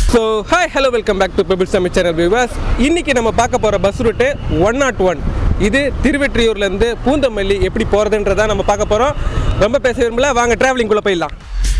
So, hi, hello, welcome back to Pebbles Summit channel viewers. இன்னைக்கு நம்ம பார்க்க போற பஸ் ரூட் 101. இது திருவெற்றியூர்ல இருந்து பூந்தமல்லி எப்படி போறதுன்றதை நம்ம பார்க்க போறோம். ரொம்ப பேச விரும்பல, வாங்க டிராவலிங் குள்ள போயிடலாம்.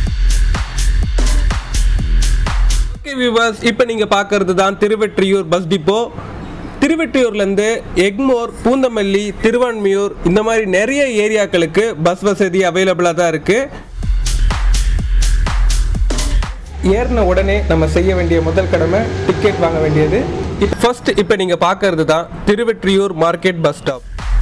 ஓகே வியூவர்ஸ், இப்போ நீங்க பார்க்கிறது தான் திருவெற்றியூர் பஸ் டிப்போ. திருவெற்றியூர்ல இருந்து எக்மோர், பூந்தமல்லி, திருவான்மியூர் இந்த மாதிரி நிறைய ஏரியாக்களுக்கு பஸ் வசதி அவைலபிளா தான் இருக்கு. ஏறின உடனே நம்ம செய்ய வேண்டிய முதல் கடமை டிக்கெட் வாங்க வேண்டியது. இப்போ நீங்க பார்க்கிறது தான் திருவெற்றியூர் மார்க்கெட் பஸ் ஸ்டாப்.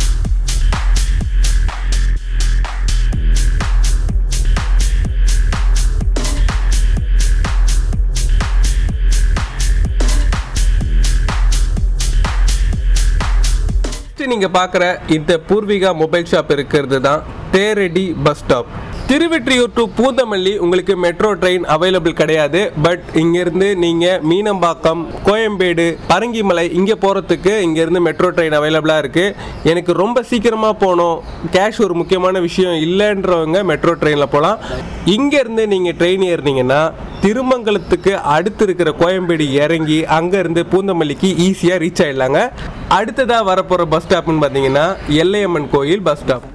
நீங்க பார்க்குற இந்த பூர்விகா மொபைல் ஷாப் இருக்கிறது தான் தேரெடி bus stop. Thiruvottiyur to Poonamallee உங்களுக்கு மெட்ரோ ட்ரெயின் அவைலபிள் கிடையாது. பட் இங்கேருந்து நீங்கள் மீனம்பாக்கம், கோயம்பேடு, பரங்கிமலை இங்கே போகிறதுக்கு இங்கேருந்து மெட்ரோ ட்ரெயின் அவைலபிளாக இருக்குது. எனக்கு ரொம்ப சீக்கிரமாக போகணும், கேஷ் ஒரு முக்கியமான விஷயம் இல்லைன்றவங்க மெட்ரோ ட்ரெயினில் போகலாம். இங்கேருந்து நீங்கள் ட்ரெயின் ஏறினீங்கன்னா திருமங்கலத்துக்கு அடுத்து இருக்கிற கோயம்பேடு இறங்கி அங்கேருந்து பூந்தமல்லிக்கு ஈஸியாக ரீச் ஆகிடலாங்க. அடுத்ததாக வரப்போகிற பஸ் ஸ்டாப்னு பார்த்தீங்கன்னா எல்லையம்மன் கோயில் பஸ் ஸ்டாப்.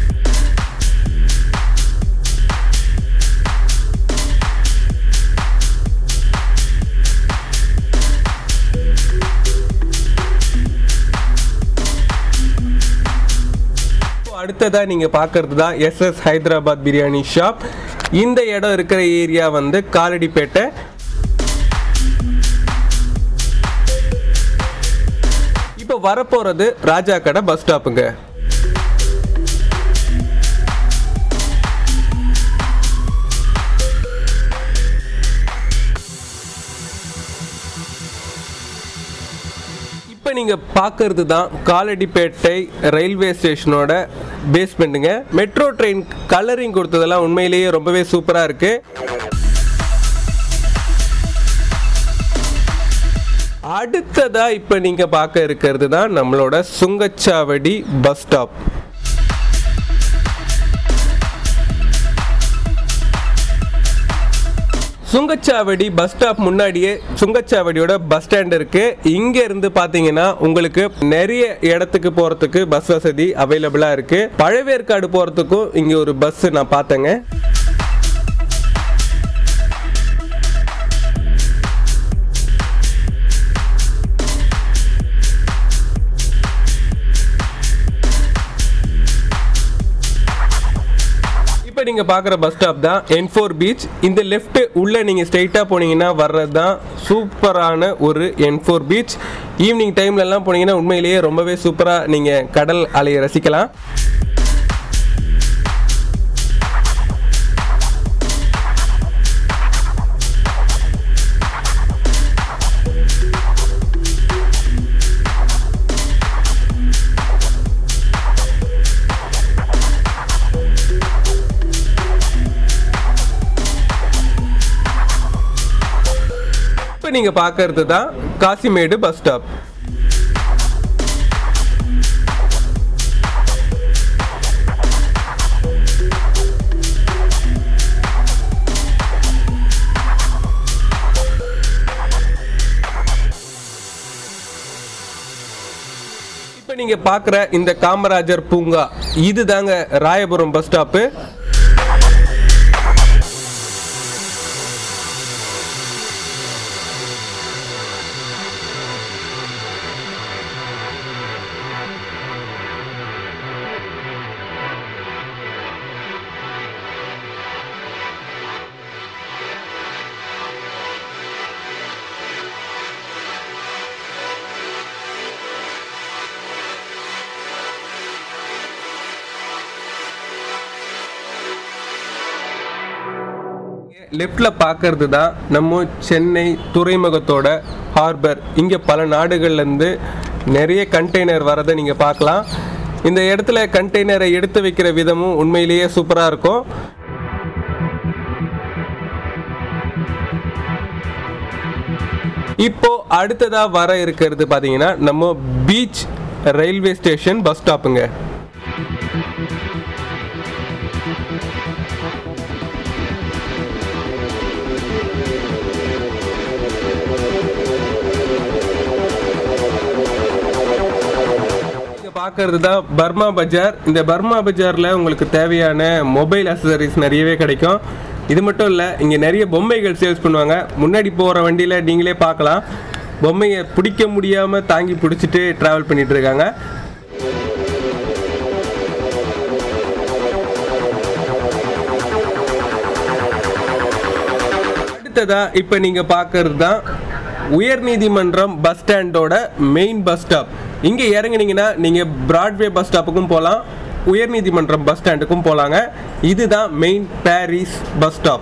அடுத்ததா நீங்க பார்க்கறது தான் எஸ்எஸ் ஹைதராபாத் பிரியாணி ஷாப். இந்த இடம் இருக்கிற ஏரியா வந்து காலடிப்பேட்டை. இப்போ வரப்போறது ராஜா கடை பஸ் ஸ்டாப்புங்க. இப்போ நீங்க பார்க்கறது தான் காலடிப்பேட்டை ரயில்வே ஸ்டேஷனோட பேஸ்மெண்ட்டுங்க. மெட்ரோ ட்ரெயின் கலரிங் கொடுத்ததெல்லாம் உண்மையிலேயே ரொம்பவே சூப்பரா இருக்கு. அடுத்ததா இப்போ நீங்க பார்க்க இருக்கிறது தான் நம்மளோட Sungachavadi bus stop. Sungachavadi bus stop முன்னாடியே சுங்கச்சாவடியோட பஸ் ஸ்டாண்ட் இருக்கு. இங்க இருந்து பாத்தீங்கன்னா உங்களுக்கு நிறைய இடத்துக்கு போறதுக்கு பஸ் வசதி அவைலபிளா இருக்கு. பழவேற்காடு போறதுக்கும் இங்க ஒரு பஸ் நான் பார்த்தேங்க. இப்போ நீங்க பார்க்குற பஸ் ஸ்டாப் தான் N4 பீச். இந்த லெஃப்ட் உள்ள நீங்க ஸ்ட்ரைட்டா போனீங்கன்னா வர்றது தான் சூப்பரான ஒரு N4 பீச். ஈவினிங் டைம்ல எல்லாம் போனீங்கன்னா உண்மையிலேயே ரொம்பவே சூப்பரா நீங்க கடல் அலையை ரசிக்கலாம். நீங்க பார்க்கிறது தான் காசிமேடு பஸ் ஸ்டாப். இப்போ நீங்க பார்க்குற இந்த காமராஜர் பூங்கா இது தாங்க ராயபுரம் பஸ் ஸ்டாப்பு. லெஃப்ட்ல பார்க்கறது தான் நம்ம சென்னை துறைமுகத்தோட ஹார்பர். இங்க பல நாடுகள்ல இருந்து நிறைய கண்டெய்னர் வரதை நீங்க பார்க்கலாம். இந்த இடத்துல கண்டெய்னரை எடுத்து வைக்கிற விதமும் உண்மையிலேயே சூப்பரா இருக்கும். இப்போ அடுத்ததா வர இருக்கிறது பாத்தீங்கன்னா நம்ம பீச் ரயில்வே ஸ்டேஷன் பஸ் ஸ்டாப்புங்க. பார்க்கறது தான் பர்மா பஜார். இந்த பர்மா பஜாரில் உங்களுக்கு தேவையான மொபைல் அக்சசரிஸ் நிறையவே கிடைக்கும். இது மட்டும் இல்லை, இங்கே நிறைய பொம்மைகள் சேல்ஸ் பண்ணுவாங்க. முன்னாடி போகிற வண்டியில் நீங்களே பார்க்கலாம், பொம்மையை பிடிக்க முடியாமல் தாங்கி பிடிச்சிட்டு ட்ராவல் பண்ணிகிட்டு இருக்காங்க. அடுத்ததா இப்போ நீங்கள் பார்க்கறது தான் உயர்நீதிமன்றம் பஸ் ஸ்டாண்டோட மெயின் பஸ் ஸ்டாப். இங்கே இறங்குனீங்கன்னா நீங்கள் பிராட்வே பஸ் ஸ்டாப்புக்கும் போகலாம், உயர்நீதிமன்றம் பஸ் ஸ்டாண்டுக்கும் போகலாங்க. இதுதான் மெயின் பாரிஸ் பஸ் ஸ்டாப்.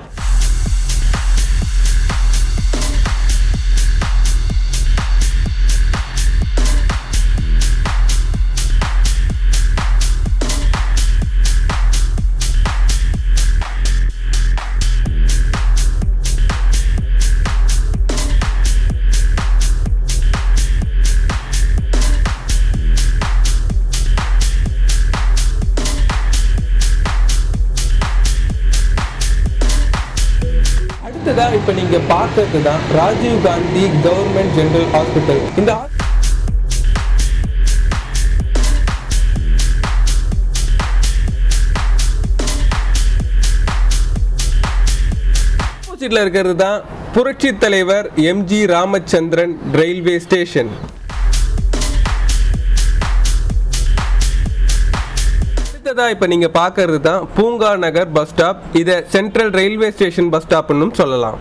இப்போ நீங்க பார்க்கறது தான் Rajiv Gandhi government general hospital. இந்த ஆப்போசிட்ல இருக்கிறது தான் புரட்சி தலைவர் எம்ஜி ராமச்சந்திரன் ரயில்வே ஸ்டேஷன். இப்போ நீங்க பார்க்கறது தான் பூங்கா நகர் பஸ் ஸ்டாப். இதை சென்ட்ரல் ரயில்வே ஸ்டேஷன் பஸ் ஸ்டாப்னு சொல்லலாம்.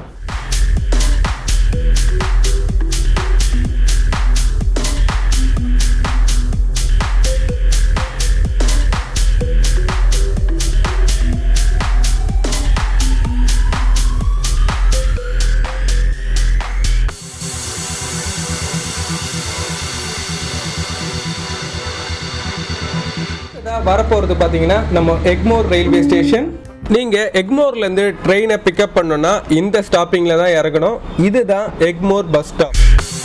வரப்போகிறது பார்த்தீங்கன்னா நம்ம எக்மோர் ரயில்வே ஸ்டேஷன். நீங்கள் எக்மோர்லேருந்து ட்ரெயினை பிக்கப் பண்ணணும்னா இந்த ஸ்டாப்பிங்கில் தான் இறங்கணும். இதுதான் எக்மோர் பஸ் ஸ்டாப்.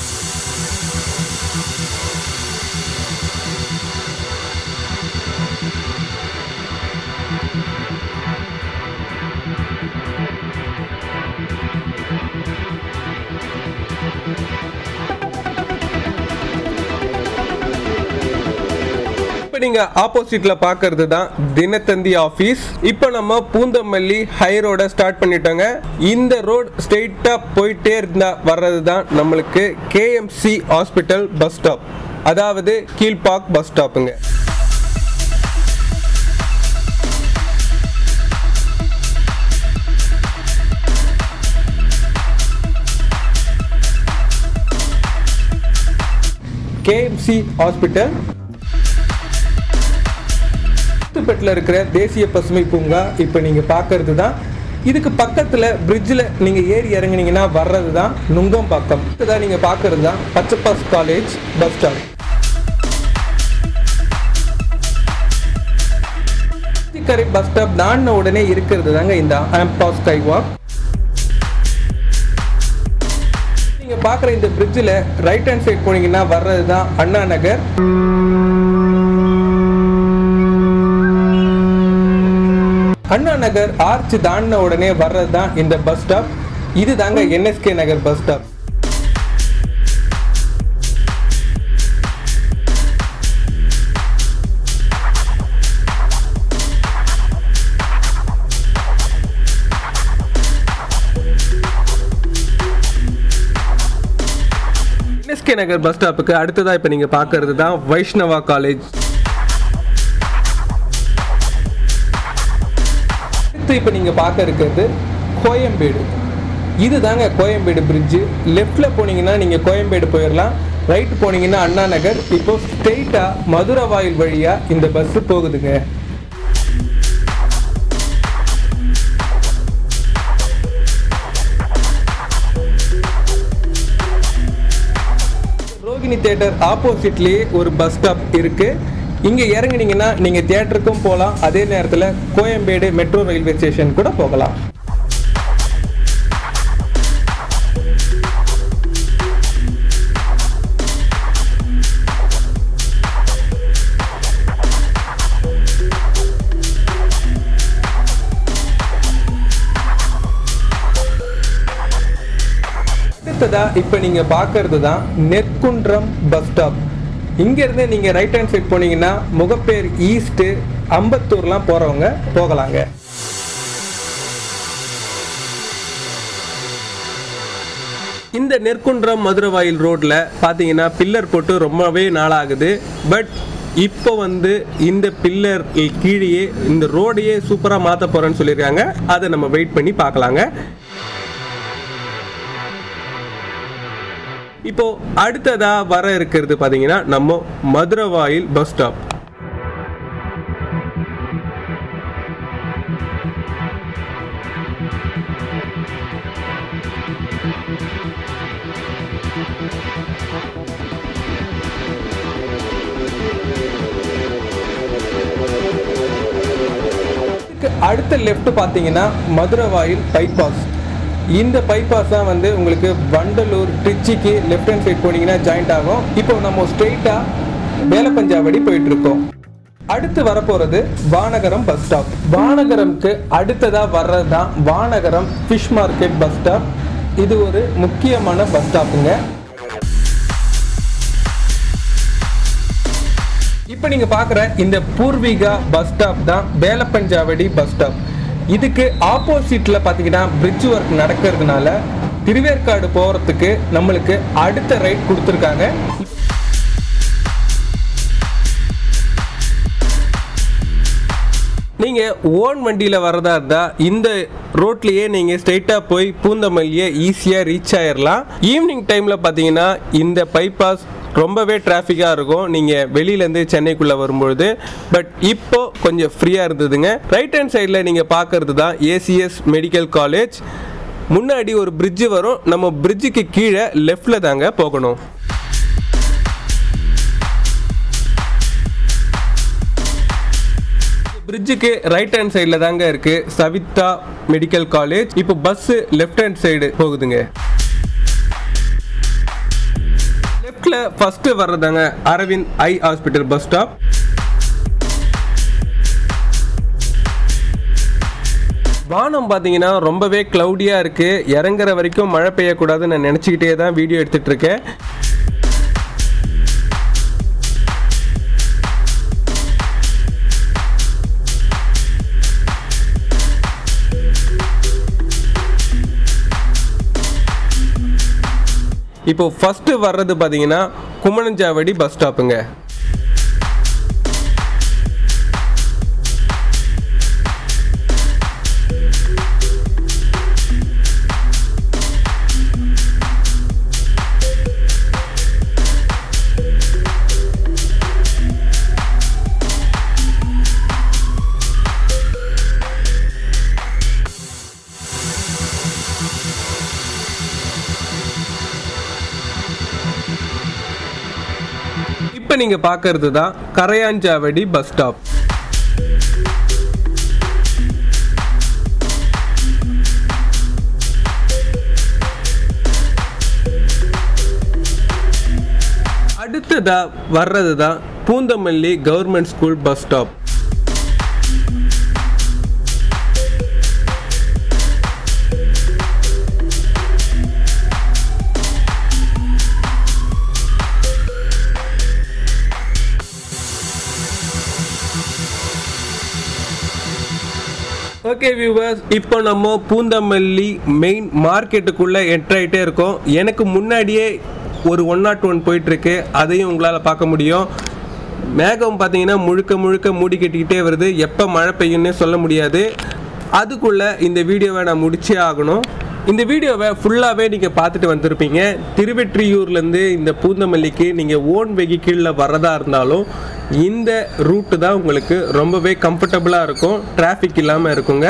நீங்க ஆப்போசிட்ல பார்க்கிறது தான் தினத்தந்தி ஆபீஸ். இப்போ நம்ம பூந்தமல்லி ஹை ரோட ஸ்டார்ட் பண்ணிட்டோங்க. இந்த ரோட் ஸ்ட்ரெயிட்டா போயிட்டே இருந்தா வர்றது தான் நம்மளுக்கு கேஎம்சி ஹாஸ்பிட்டல் பஸ் ஸ்டாப், அதாவது கீழ்பாக் பஸ் ஸ்டாப்புங்க. கேஎம்சி ஹாஸ்பிட்டல் பெட்டில் இருக்கிற தேசிய பசுமை பூங்கா இப்போ நீங்கள் பார்க்கறது தான். இதுக்கு பக்கத்தில் பிரிட்ஜில் நீங்கள் ஏறி இறங்குனீங்கன்னா வர்றது தான் நுங்கம்பாக்கம். இதுதான் நீங்கள் பார்க்கறது தான் பச்சப்பாஸ் காலேஜ் பஸ் ஸ்டாப். கரை பஸ் ஸ்டாப் தாண்டின உடனே இருக்கிறது தாங்க இந்த ஆம்பாஸ் ஸ்கை வாக். நீங்கள் பார்க்குற இந்த பிரிட்ஜில் ரைட் ஹேண்ட் சைட் போனீங்கன்னா வர்றது தான் அண்ணா நகர். அண்ணா நகர் ஆர்ச் தாண்டின உடனே வர்றது தான் இந்த பஸ் ஸ்டாப். இது தாங்க NSK Nagar bus stop. NSK Nagar bus ஸ்டாப்புக்கு அடுத்ததா இப்போ நீங்க பார்க்கறது தான் வைஷ்ணவா காலேஜ். இப்போ நீங்கள் பார்க்க இருக்கிறது கோயம்பேடு. இது தாங்க கோயம்பேடு பிரிட்ஜு. லெஃப்டில் போனீங்கன்னா நீங்கள் கோயம்பேடு போயிடலாம், ரைட் போனீங்கன்னா அண்ணா நகர். இப்போ ஸ்ட்ரெயிட்டாக மதுரை வாயில் வழியாக இந்த பஸ்ஸு போகுதுங்க. ரோகிணி தியேட்டர் ஆப்போசிட்லேயே ஒரு பஸ் ஸ்டாப் இருக்குது. இங்கே இறங்குனீங்கன்னா நீங்கள் தியேட்டருக்கும் போகலாம், அதே நேரத்தில் கோயம்பேடு மெட்ரோ ரயில்வே ஸ்டேஷன் கூட போகலாம். அடுத்ததா இப்போ நீங்கள் பார்க்கறது தான் நெற்குன்றம் பஸ் ஸ்டாப். இங்கேருந்து நீங்கள் ரைட் ஹேண்ட் சைட் போனீங்கன்னா முகப்பேர் ஈஸ்ட்டு அம்பத்தூர்லாம் போகிறவங்க போகலாங்க. இந்த நெற்குன்றம் மதுரவாயில் ரோட்டில் பார்த்தீங்கன்னா பில்லர் போட்டு ரொம்பவே நாளாகுது. பட் இப்போ இந்த பில்லர் கீழே இந்த ரோடையே சூப்பராக மாற்ற போகிறேன்னு சொல்லியிருக்காங்க. அதை நம்ம வெயிட் பண்ணி பார்க்கலாங்க. இப்போ அடுத்ததா வர இருக்கிறது பார்த்தீங்கன்னா நம்ம மதுரவாயில் பஸ் ஸ்டாப். அடுத்த லெஃப்ட் பார்த்தீங்கன்னா மதுரவாயில் பைபாஸ். இந்த பைபாஸ் தான் உங்களுக்கு வண்டலூர் திருச்சிக்கு லெஃப்ட் ஹேண்ட் சைட் போனீங்கன்னா ஜாயிண்ட் ஆகும். இப்போ நம்ம ஸ்ட்ரெயிட்டாக வேலப்பஞ்சாவடி போயிட்டு இருக்கோம். அடுத்து வரப்போகிறது வானகரம் பஸ் ஸ்டாப். வானகரம்க்கு அடுத்ததாக வர்றது தான் Vanagaram fish market bus stop. இது ஒரு முக்கியமான பஸ் ஸ்டாப்புங்க. இப்போ நீங்கள் பார்க்குற இந்த பூர்விகா பஸ் ஸ்டாப் தான் வேலப்பஞ்சாவடி பஸ் ஸ்டாப். இதுக்கு ஆப்போசிட்டில் பார்த்தீங்கன்னா பிரிட்ஜ் ஒர்க் நடக்கிறதுனால திருவேற்காடு போகிறதுக்கு நம்மளுக்கு அடுத்த ரைட் கொடுத்துருக்காங்க. நீங்கள் ஓன் வண்டியில் வரதா இருந்தால் இந்த ரோட்லேயே நீங்கள் ஸ்ட்ரெயிட்டாக போய் பூந்தமல்லியை ஈஸியாக ரீச் ஆயிடலாம். ஈவினிங் டைமில் பார்த்தீங்கன்னா இந்த பைபாஸ் ரொம்பவே டிராஃபிக்காக இருக்கும் நீங்கள் வெளியிலேருந்து சென்னைக்குள்ளே வரும்பொழுது. பட் இப்போ கொஞ்சம் ஃப்ரீயாக இருந்ததுங்க. ரைட் ஹேண்ட் சைடில் நீங்கள் பார்க்குறது தான் ஏசிஎஸ் மெடிக்கல் காலேஜ். முன்னாடி ஒரு பிரிட்ஜு வரும். நம்ம பிரிட்ஜுக்கு கீழே லெஃப்டில் தாங்க போகணும். பிரிட்ஜுக்கு ரைட் ஹேண்ட் சைடில் தாங்க இருக்குது சவிதா மெடிக்கல் காலேஜ். இப்போ பஸ்ஸு லெஃப்ட் ஹேண்ட் சைடு போகுதுங்க. லெஃப்ட்ல ஃபர்ஸ்ட் வர்றதாங்க Aravind eye hospital bus stop. வானம் பார்த்தீங்கன்னா ரொம்பவே க்ளவுடியாக இருக்குது. இறங்குற வரைக்கும் மழை பெய்யக்கூடாதுன்னு நான் நினச்சிக்கிட்டே தான் வீடியோ எடுத்துகிட்டு இருக்கேன். இப்போ ஃபர்ஸ்ட் வர்றது பார்த்தீங்கன்னா குமணஞ்சாவடி பஸ் ஸ்டாப்புங்க. இப்போ நீங்க பார்க்கிறது தான் கரையாஞ்சாவடி பஸ் ஸ்டாப். அடுத்ததா வர்றது தான் Poonamallee government school bus stop. Okay viewers, இப்போ நம்ம பூந்தமல்லி மெயின் மார்க்கெட்டுக்குள்ளே என்ட்ரு ஆகிட்டே இருக்கோம். எனக்கு முன்னாடியே ஒரு 101 போயிட்டுருக்கு, அதையும் உங்களால் பார்க்க முடியும். மேகம் பார்த்தீங்கன்னா முழுக்க முழுக்க மூடி கட்டிக்கிட்டே வருது. எப்போ மழை பெய்யும்னே சொல்ல முடியாது. அதுக்குள்ளே இந்த வீடியோவை நான் முடிச்சே ஆகணும். இந்த வீடியோவை ஃபுல்லாகவே நீங்கள் பார்த்துட்டு வந்திருப்பீங்க. திருவெற்றியூர்லேருந்து இந்த பூந்தமல்லிக்கு நீங்கள் ஓன் வெஹிக்கிளில் வரதா இருந்தாலும் இந்த ரூட்டு தான் உங்களுக்கு ரொம்பவே கம்ஃபர்டபுளாக இருக்கும். டிராஃபிக் இல்லாமல் இருக்குங்க.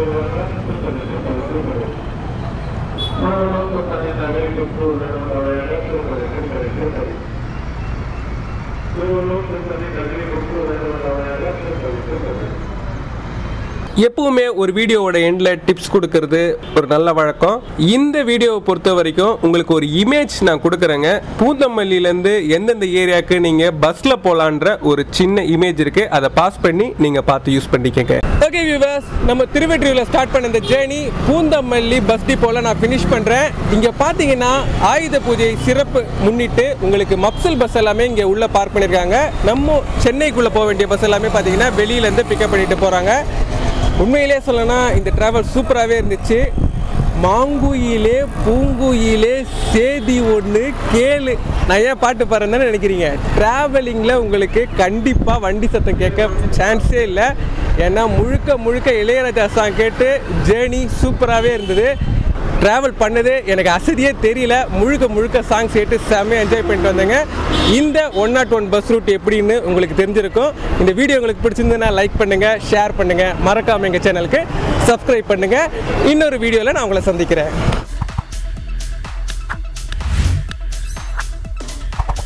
எப்பவுமே ஒரு வீடியோவோட எண்ட்ல டிப்ஸ் கொடுக்கறது ஒரு நல்ல வழக்கம். இந்த வீடியோவை பொறுத்த வரைக்கும் உங்களுக்கு ஒரு இமேஜ் நான் கொடுக்குறேங்க. பூந்தமல்லியிலேருந்து எந்தெந்த ஏரியாவுக்கு நீங்க பஸ்ல போலான்ற ஒரு சின்ன இமேஜ் இருக்கு. அதை பாஸ் பண்ணி நீங்க பார்த்து யூஸ் பண்ணிக்கங்க. ஓகே வியூவர்ஸ், நம்ம திருவெற்றியூர்ல ஸ்டார்ட் பண்ண இந்த ஜேர்னி பூந்தமல்லி பஸ் டிப்போல நான் ஃபினிஷ் பண்றேன். இங்க பாத்தீங்கன்னா ஆயுத பூஜை சிறப்பு முன்னிட்டு உங்களுக்கு மப்சல் பஸ் எல்லாமே இங்க உள்ள பார்க் பண்ணிருக்காங்க. நம்ம சென்னைக்குள்ள போக வேண்டிய பஸ் எல்லாமே பாத்தீங்கன்னா வெளியில இருந்து பிக்கப் பண்ணிட்டு போறாங்க. உண்மையிலே சொல்லணும்னா இந்த டிராவல் சூப்பராகவே இருந்துச்சு. மாங்குயிலே பூங்குயிலே சேதி ஒன்று கேளு. நான் ஏன் பாட்டு பாடுறேன்னு நினைக்கிறீங்க? ட்ராவலிங்கில் உங்களுக்கு கண்டிப்பாக வண்டி சத்தம் கேட்க சான்ஸே இல்லை. ஏன்னா முழுக்க முழுக்க இளையராஜா சாங் கேட்டு ஜேர்னி சூப்பராகவே இருந்தது. ட்ராவல் பண்ணது எனக்கு அசதியே தெரியல. முழுக்க முழுக்க சாங்ஸ் கேட்டு செம்மையாக என்ஜாய் பண்ணிட்டு வந்தேங்க. இந்த 101 பஸ் ரூட் எப்படின்னு உங்களுக்கு தெரிஞ்சிருக்கும். இந்த வீடியோ உங்களுக்கு பிடிச்சிருந்ததுன்னா லைக் பண்ணுங்கள், ஷேர் பண்ணுங்கள், மறக்காமல் எங்கள் சேனலுக்கு சப்ஸ்கிரைப் பண்ணுங்கள். இன்னொரு வீடியோவில் நான் உங்களை சந்திக்கிறேன்.